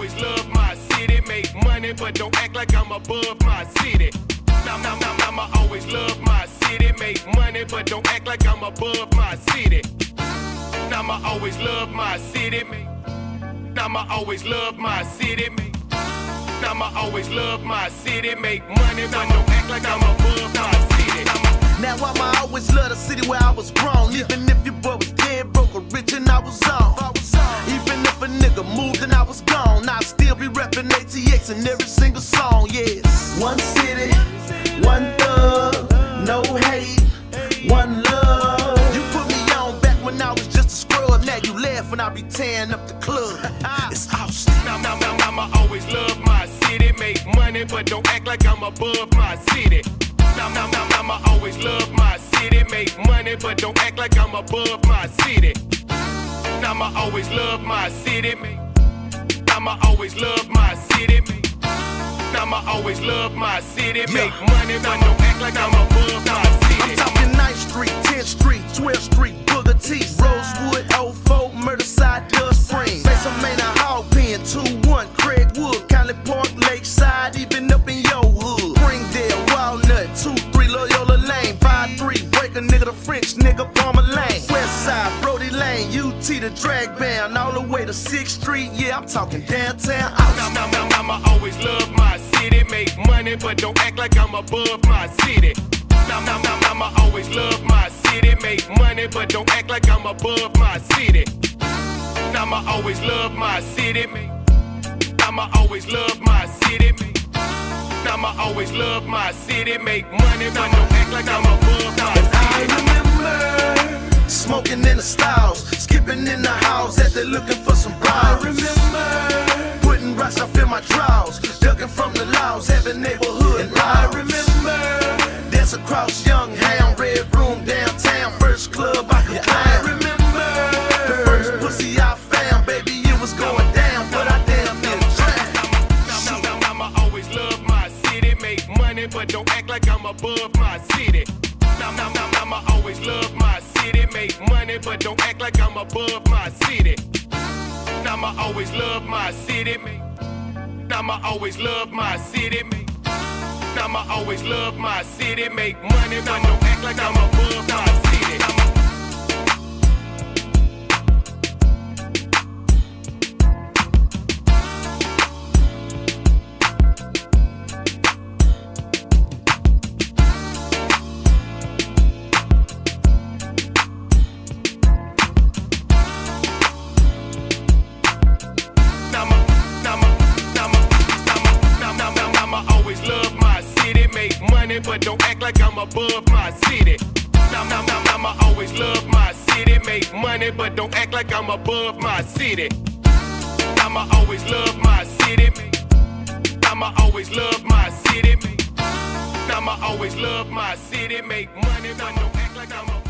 always love my city. Make money, but don't act like I'm above my city. I'ma always love my city. Make money, but don't act like I'm above my city. I'ma always love my city. I'ma always love my city. I'ma always love my city. Make money, but don't act like I'm above my city. Now I'ma always love the city where I was grown. Even if your boy was dead, broke or rich and I was on. Even if a nigga moved and I was gone, I'd still be reppin' ATX in every single song, yes. One city, one thug, no hate, one love. You put me on back when I was just a scrub. Now you laugh when I be tearing up the club. It's Austin. I'ma always love my city. Make money, but don't act like I'm above my city. I'ma always love my city. Make money, but don't act like I'm above my city. I'ma always love my city. I'ma always love my city. I'ma always love my city. Make money, but don't act like I'm above my city. I'm talking 9th Street, 10th Street, 12th Street, Booker T, Rosewood, Old Folk, Murderside, Dust Springs. Face I'm in a hog pen, 2-1, Craigwood, College Park, Lakeside, even up in your hood. Springdale, Walnut, 2-3, Loyola Lane, 5-3, break a nigga the French nigga, Palmer Lane. Westside, Brody Lane, UT the drag band, all the way to 6th Street, yeah, I'm talking downtown Austin. I'ma always love my city. Make money, but don't act like I'm above my city. I'ma always love my city. Make money, but don't act like I'm above my city. I'ma always love my city. I'ma always love my city. I'ma always love my city. Make money, but don't act like I'm above my city. I remember smoking in the stalls, skipping in the house as they looking for some bras. I remember putting rocks off in my drawers, ducking from the laws, having neighborhood. And I remember dance across Young Ham, Red Room downtown, first club I could climb. I remember the first pussy I found, baby, it was going down, but I damn near drowned. I'ma always love my city. Make money, but don't act like I'm above my city. I'ma always love my city. Make money, but don't act like I'm above my city. I'ma always love my city. I'ma always love my city. I'ma always love my city. Make money, but don't act like I'm above my city. But don't act like I'm above my city. I'ma always love my city. Make money, but don't act like I'm above my city. I'ma always love my city. I'ma always love my city. I'ma always love my city. Make money, but don't act like I'm above.